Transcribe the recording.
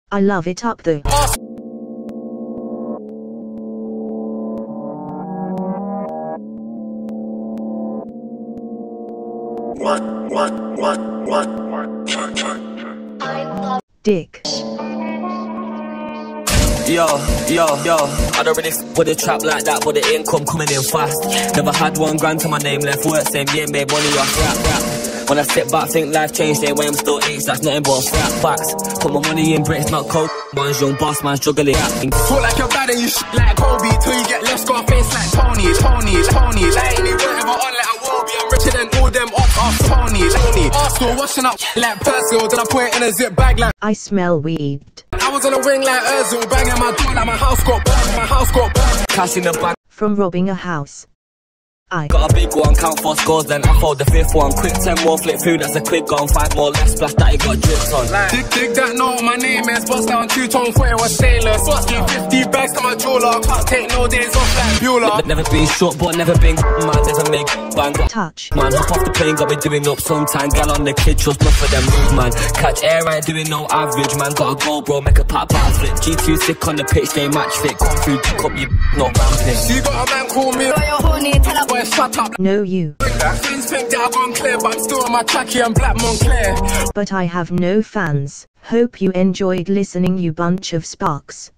I love it up though. Dick. Yo, I don't really with a trap like that, but the income coming in fast. Never had $1 to my name, left work, same year, made money off rap. When I sit back, think life changed, they way I'm still H, that's nothing but fat facts. Put my money in bricks, not coke. One's young boss, man's juggling. Talk like you're bad and you like Kobe, till you get left scarface like Tony. I ain't even ever on like Iwobi, I'm richer than all them off Sony. Still washing up like Persil, then I put it in a zip bag like I smell weed. I was on a wing like Ozil, banging my door like my house got burned, Cash in the bag. From robbing a house. I got a big one, count 4 scores, then I fold the 5th one. Quick 10 more, flip through, that's a quid gone. 5 more left, splash that, it got drips on. Dig that, know what my name is. Bust down 2-tone, thought it was sailor. Bust you 50 bags to my jeweler. Can't take no days off like Bueller. Never been short, but never been man, never make bang. touch. Man, hop off the plane, got me doing up sometime. Gal on the kid, trust not for them move, man. Catch air, I ain't doing no average, man. Gotta go, bro, make a pop flip. G2 sick on the pitch, they match fit. Come through, pick up, you not ramping. She got a man call me. You're horny, tell her boy, shut up. No, you. Things think that I've gone clear, but I'm still on my tracky and black Montclair. But I have no fans. Hope you enjoyed listening, you bunch of sparks.